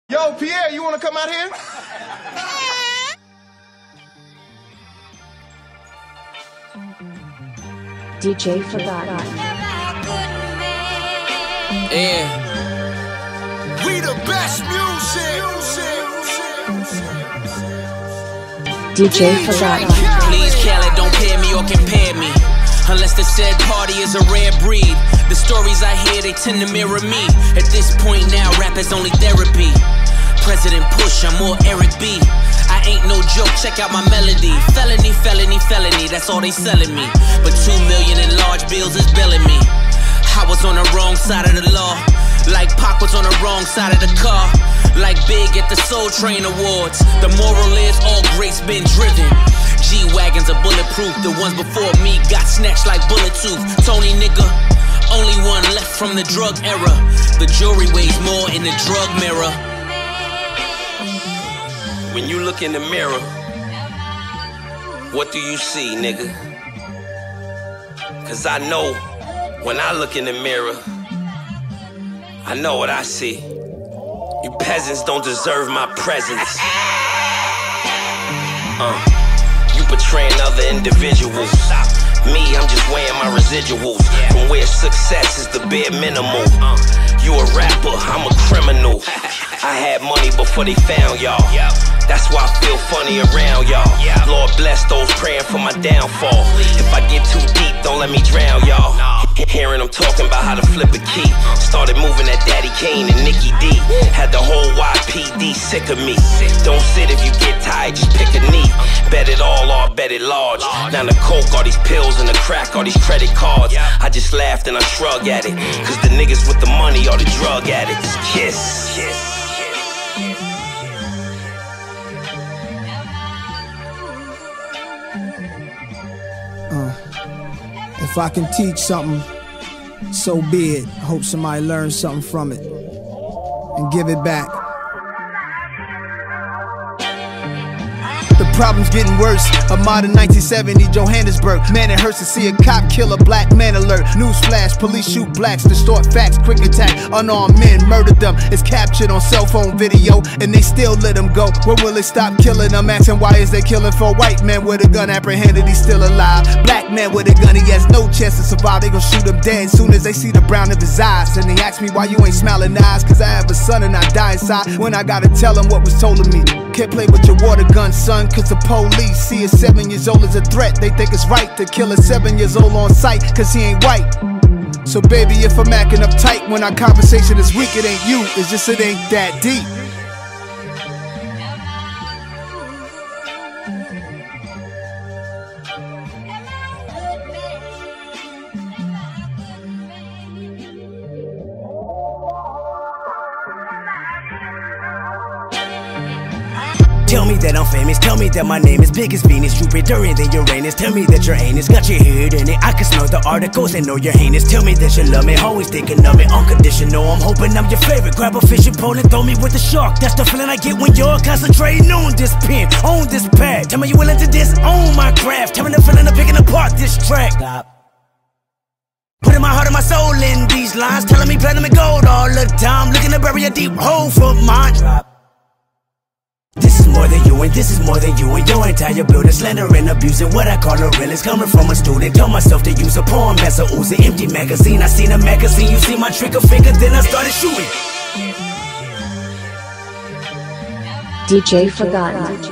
Yo, Pierre, you want to come out here? DJ Forgotten. Yeah. We the best music. DJ Forgotten. Please, Khaled, don't pair me or compare me. Unless the said party is a rare breed. The stories I hear, they tend to mirror me. At this point now, rap is only therapy. President Push, I'm more Eric B. I ain't no joke, check out my melody. Felony, felony, felony, that's all they selling me. But 2 million in large bills is billing me. I was on the wrong side of the law. Like Pac was on the wrong side of the car. Like Big at the Soul Train Awards. The moral is all greats been driven. G-Wagons are bulletproof. The ones before me got snatched like bullet tooth. Tony nigga, only one left from the drug era. The jury weighs more in the drug mirror. When you look in the mirror, what do you see, nigga? Cause I know when I look in the mirror, I know what I see. You peasants don't deserve my presence. You betraying other individuals. Me, I'm just weighing my residuals. From where success is the bare minimal. You a rapper, I'm a criminal. I had money before they found y'all. That's why I feel funny around y'all. Lord bless those praying for my downfall. If I get too deep, don't let me drown y'all. Hearing them talking about how to flip a key. Started moving at Daddy Kane and Nikki D. Had the whole YPD sick of me. Don't sit if you get tired, just pick a knee. Bet it all or bet it large. Now the coke, all these pills and the crack, all these credit cards. I just laughed and I shrugged at it. Cause the niggas with the money are the drug addicts. Kiss. If I can teach something, so be it. Hope somebody learns something from it and give it back. The problem's getting worse. A modern 1970 Johannesburg. Man, it hurts to see a cop kill a black man alert. Newsflash, police shoot blacks, distort facts, quick attack. Unarmed men murdered them. It's captured on cell phone video, and they still let them go. When will it stop killing them? Asking why is they killing for white men with a gun apprehended, he's still alive. Black man with a gun, he has no chance to survive. They gon' shoot him dead soon as they see the brown of his eyes. And they ask me why you ain't smiling eyes, cause I have a son and I die inside. When I gotta tell him what was told of me. Can't play with your water gun, son, cause the police see a 7 years old as a threat. They think it's right to kill a 7 years old on sight, cause he ain't white. So baby, if I'm acting uptight when our conversation is weak, it ain't you, it's just it ain't that deep. Tell me that I'm famous, tell me that my name is big as Venus, Jupiter than Uranus. Tell me that your anus got your head in it. I can smell the articles and know you're heinous. Tell me that you love me, always thinking of me, unconditional. I'm hoping I'm your favorite. Grab a fishing pole and throw me with a shark. That's the feeling I get when you're concentrating on this pen, on this pad. Tell me you willing to disown my craft. Tell me the feeling of picking apart this track. Stop. Putting my heart and my soul in these lines, telling me platinum and gold all the time. Looking to bury a deep hole for mine. Drop. This is more than you and this is more than you and your entire building. Slander and abusing what I call a realist. Coming from a student, told myself to use a poem as a Uzi. Empty magazine, I seen a magazine. You see my trigger finger, then I started shooting. DJ Forgotten.